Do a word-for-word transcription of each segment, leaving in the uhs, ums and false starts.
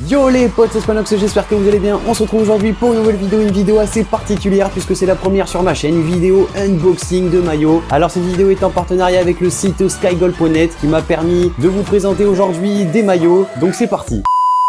Yo les potes, c'est Spanox, j'espère que vous allez bien. On se retrouve aujourd'hui pour une nouvelle vidéo, une vidéo assez particulière puisque c'est la première sur ma chaîne, une vidéo unboxing de maillots. Alors cette vidéo est en partenariat avec le site skygold point net qui m'a permis de vous présenter aujourd'hui des maillots. Donc c'est parti.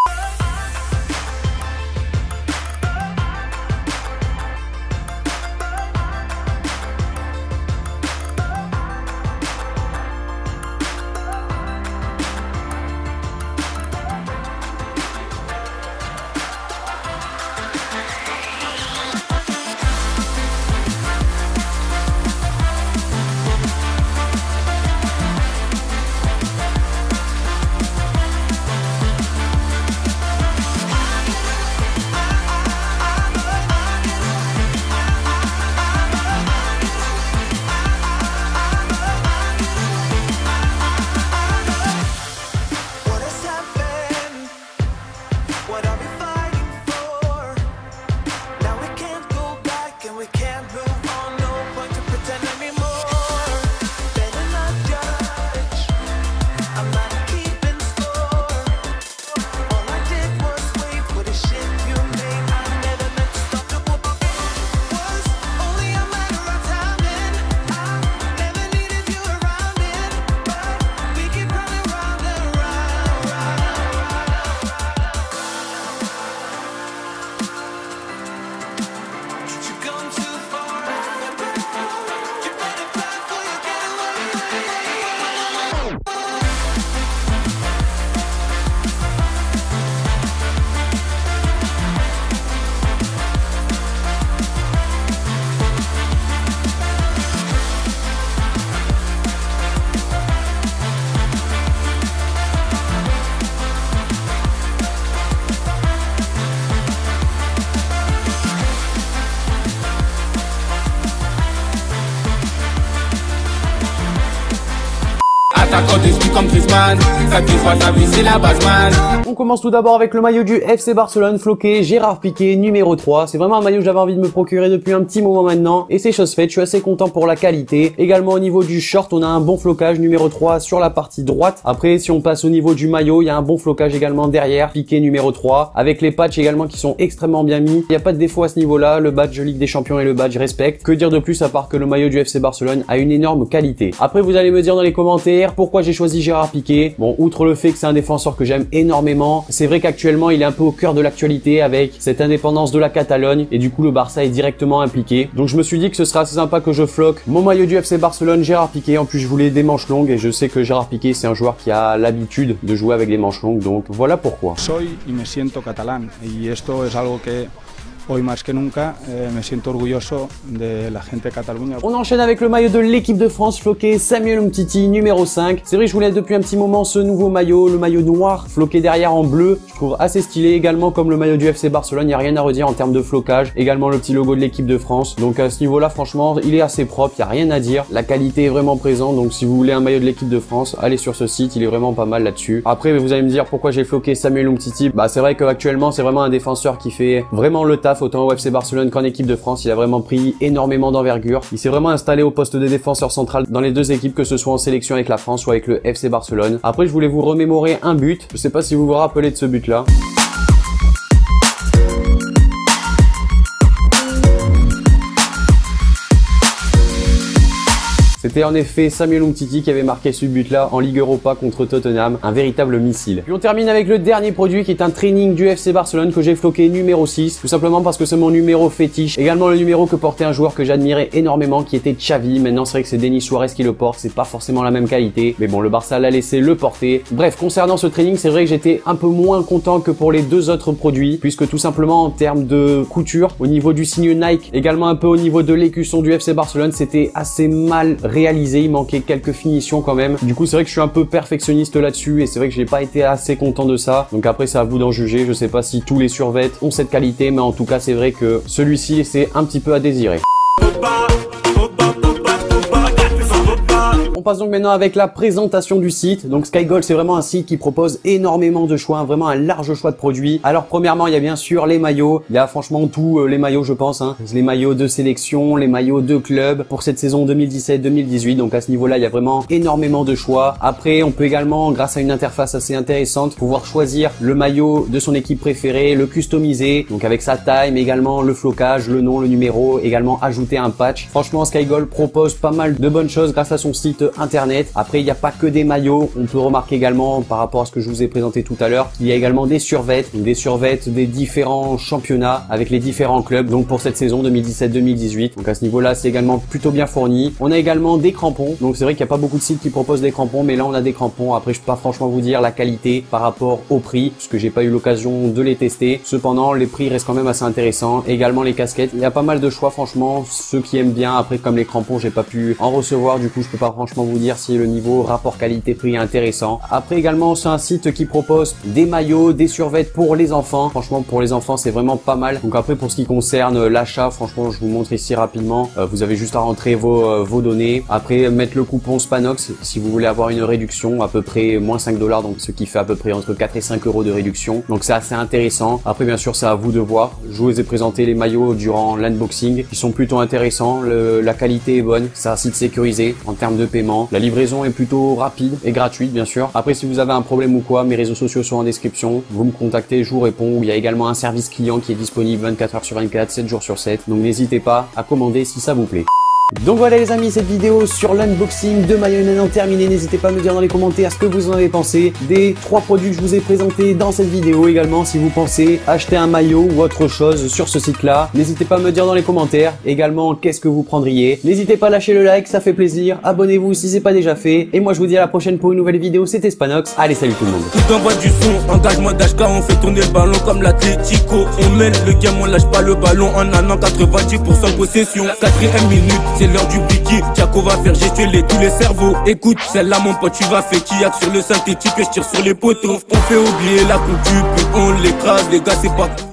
On commence tout d'abord avec le maillot du F C Barcelone floqué Gérard Piqué numéro trois. C'est vraiment un maillot que j'avais envie de me procurer depuis un petit moment maintenant et c'est chose faite, je suis assez content pour la qualité. Également au niveau du short, on a un bon flocage numéro trois sur la partie droite. Après si on passe au niveau du maillot, il y a un bon flocage également derrière, Piqué numéro trois, avec les patchs également qui sont extrêmement bien mis. Il n'y a pas de défaut à ce niveau-là, le badge Ligue des Champions et le badge respect. Que dire de plus à part que le maillot du F C Barcelone a une énorme qualité. Après vous allez me dire dans les commentaires pourquoi j'ai choisi Gérard Piqué. Bon, outre le fait que c'est un défenseur que j'aime énormément, c'est vrai qu'actuellement il est un peu au cœur de l'actualité avec cette indépendance de la Catalogne et du coup le Barça est directement impliqué. Donc je me suis dit que ce serait assez sympa que je floque mon maillot du F C Barcelone Gérard Piqué. En plus je voulais des manches longues et je sais que Gérard Piqué c'est un joueur qui a l'habitude de jouer avec les manches longues, donc voilà pourquoi. Soy y me siento catalán y esto es algo que hoy más que nunca eh, me siento orgulloso de la gente de Cataluña. On enchaîne avec le maillot de l'équipe de France floqué Samuel Umtiti numéro cinq. C'est vrai que je voulais depuis un petit moment ce nouveau maillot, le maillot noir floqué derrière en bleu. Je trouve assez stylé également comme le maillot du F C Barcelone, il n'y a rien à redire en termes de flocage. Également le petit logo de l'équipe de France. Donc à ce niveau-là franchement il est assez propre, il n'y a rien à dire. La qualité est vraiment présente, donc si vous voulez un maillot de l'équipe de France, allez sur ce site, il est vraiment pas mal là-dessus. Après vous allez me dire pourquoi j'ai floqué Samuel Umtiti. Bah c'est vrai qu'actuellement c'est vraiment un défenseur qui fait vraiment le taf autant au F C Barcelone qu'en équipe de France. Il a vraiment pris énormément d'envergure. Il s'est vraiment installé au poste de défenseur central dans les deux équipes, que ce soit en sélection avec la France ou avec le F C Barcelone. Après, je voulais vous remémorer un but. Je sais pas si vous vous rappelez de ce but-là. C'était en effet Samuel Umtiti qui avait marqué ce but-là en Ligue Europa contre Tottenham, un véritable missile. Puis on termine avec le dernier produit qui est un training du F C Barcelone que j'ai floqué numéro six, tout simplement parce que c'est mon numéro fétiche. Également le numéro que portait un joueur que j'admirais énormément qui était Xavi. Maintenant c'est vrai que c'est Denis Suarez qui le porte, c'est pas forcément la même qualité, mais bon le Barça l'a laissé le porter. Bref, concernant ce training, c'est vrai que j'étais un peu moins content que pour les deux autres produits, puisque tout simplement en termes de couture, au niveau du signe Nike, également un peu au niveau de l'écusson du F C Barcelone, c'était assez mal réalisé, il manquait quelques finitions quand même. Du coup c'est vrai que je suis un peu perfectionniste là-dessus et c'est vrai que j'ai pas été assez content de ça. Donc après c'est à vous d'en juger, je sais pas si tous les survêtements ont cette qualité, mais en tout cas c'est vrai que celui-ci c'est un petit peu à désirer. On passe donc maintenant avec la présentation du site. Donc Skygold, c'est vraiment un site qui propose énormément de choix, vraiment un large choix de produits. Alors premièrement, il y a bien sûr les maillots. Il y a franchement tous euh, les maillots, je pense, hein. Les maillots de sélection, les maillots de club pour cette saison deux mille dix-sept deux mille dix-huit. Donc à ce niveau-là, il y a vraiment énormément de choix. Après, on peut également, grâce à une interface assez intéressante, pouvoir choisir le maillot de son équipe préférée, le customiser, donc avec sa taille, mais également le flocage, le nom, le numéro, également ajouter un patch. Franchement, Skygold propose pas mal de bonnes choses grâce à son site internet. Après, il n'y a pas que des maillots. On peut remarquer également, par rapport à ce que je vous ai présenté tout à l'heure, qu'il y a également des survêtes, des survêtes des différents championnats avec les différents clubs. Donc pour cette saison deux mille dix-sept deux mille dix-huit. Donc à ce niveau-là, c'est également plutôt bien fourni. On a également des crampons. Donc c'est vrai qu'il n'y a pas beaucoup de sites qui proposent des crampons, mais là on a des crampons. Après, je peux pas franchement vous dire la qualité par rapport au prix, puisque j'ai pas eu l'occasion de les tester. Cependant, les prix restent quand même assez intéressants. Également les casquettes. Il y a pas mal de choix, franchement. Ceux qui aiment bien. Après, comme les crampons, j'ai pas pu en recevoir. Du coup, je peux pas franchement vous dire si le niveau rapport qualité-prix est intéressant. Après également, c'est un site qui propose des maillots, des survêtes pour les enfants. Franchement, pour les enfants, c'est vraiment pas mal. Donc après, pour ce qui concerne l'achat, franchement, je vous montre ici rapidement. Euh, vous avez juste à rentrer vos, euh, vos données. Après, mettre le coupon Spanox si vous voulez avoir une réduction, à peu près moins cinq dollars. Donc ce qui fait à peu près entre quatre et cinq euros de réduction. Donc c'est assez intéressant. Après, bien sûr, c'est à vous de voir. Je vous ai présenté les maillots durant l'unboxing. Ils sont plutôt intéressants. Le, la qualité est bonne. C'est un site sécurisé en termes de paiement. La livraison est plutôt rapide et gratuite, bien sûr. Après, si vous avez un problème ou quoi, mes réseaux sociaux sont en description. Vous me contactez, je vous réponds. Il y a également un service client qui est disponible vingt-quatre heures sur vingt-quatre, sept jours sur sept. Donc n'hésitez pas à commander si ça vous plaît. Donc voilà les amis, cette vidéo sur l'unboxing de maillot est maintenant terminée. N'hésitez pas à me dire dans les commentaires ce que vous en avez pensé des trois produits que je vous ai présentés dans cette vidéo. Également, si vous pensez acheter un maillot ou autre chose sur ce site-là, n'hésitez pas à me dire dans les commentaires. Également, qu'est-ce que vous prendriez? N'hésitez pas à lâcher le like, ça fait plaisir. Abonnez-vous si c'est pas déjà fait. Et moi, je vous dis à la prochaine pour une nouvelle vidéo. C'était Spanox. Allez, salut tout le monde. Tout envoie du son, engagement d'H K, on fait tourner le ballon comme l'Atlético. On mène le game, on lâche pas le ballon en un an, quatre-vingt-dix pour cent possession. Quatrième minute, c'est l'heure du biki. Tiago va faire gestuer tous les cerveaux. Écoute, celle-là mon pote, tu vas faire kiak sur le synthétique, je tire sur les poteaux. On fait oublier la concube, on l'écrase, les gars c'est pas...